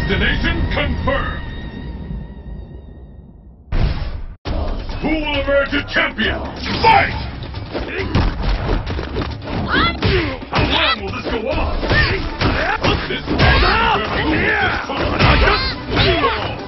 Destination confirmed! Who will emerge a champion? Fight! How long will this go on? This match will determine who is